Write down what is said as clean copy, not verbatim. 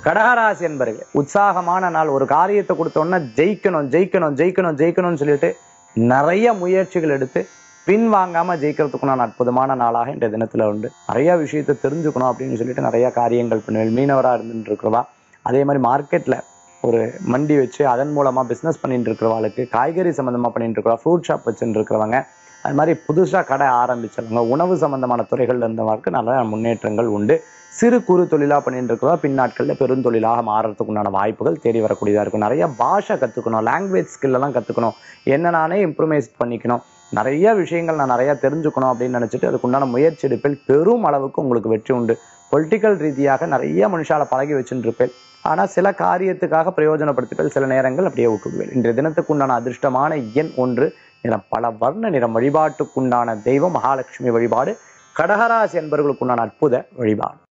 கடகராசி என்பர்கள் உற்சாகமான நாள். ஒரு காரியத்தை கொடுத்தோன்னா ஜெயிக்கணும் ஜெயிக்கணும் ஜெயிக்கணும் ஜெயிக்கணும்னு சொல்லிட்டு நிறைய முயற்சிகள் எடுத்து பின்வாங்காம ஜெயிக்கிறதுக்குண்டான அற்புதமான நாளாக இந்த தினத்துல உண்டு. நிறைய விஷயத்தை தெரிஞ்சுக்கணும் அப்படின்னு சொல்லிட்டு நிறைய காரியங்கள் பண்ணுவேன். மீனவராக இருந்துட்டு இருக்கிறவா, அதே மாதிரி மார்க்கெட்ல ஒரு மண்டி வச்சு அதன் மூலமா பிசினஸ் பண்ணிட்டு இருக்கிறவாளுக்கு, காய்கறி சம்பந்தமா பண்ணிட்டு இருக்கிறவா, ஃப்ரூட் ஷாப் வச்சுட்டு இருக்கிறவங்க, அது மாதிரி புதுசா கடை ஆரம்பிச்சவங்க, உணவு சம்பந்தமான துறைகள்ல இருந்தவருக்கு நல்ல முன்னேற்றங்கள் உண்டு. சிறு குறு தொழிலா பண்ணிட்டு இருக்கிறவா பின்னாட்கள்ல பெருந்தொழிலாக மாறுறதுக்கு உண்டான வாய்ப்புகள் தேடி வரக்கூடியதா இருக்கும். நிறைய பாஷை கத்துக்கணும், லாங்குவேஜ் ஸ்கில் எல்லாம் கத்துக்கணும், என்ன நானே இம்ப்ரூவைஸ் பண்ணிக்கணும், நிறைய விஷயங்கள் நான் நிறைய தெரிஞ்சுக்கணும் அப்படின்னு நினைச்சிட்டு அதுக்குண்டான முயற்சி எடுப்பில் பெரும் அளவுக்கு உங்களுக்கு வெற்றி உண்டு. பொலிட்டிக்கல் ரீதியாக நிறைய மனுஷால பழகி வச்சுட்டு இருப்பேன். ஆனா சில காரியத்துக்காக பிரயோஜனப்படுத்திகள் சில நேரங்கள் அப்படியே விட்டுடுவேன். இன்றைய தினத்துக்குண்டான அதிர்ஷ்டமான எண் 1, நிறம் பல வர்ண நிறம். வழிபாட்டுக்குண்டான தெய்வம் மகாலட்சுமி வழிபாடு. கடகராசி என்பவர்களுக்குண்டான அற்புத வழிபாடு.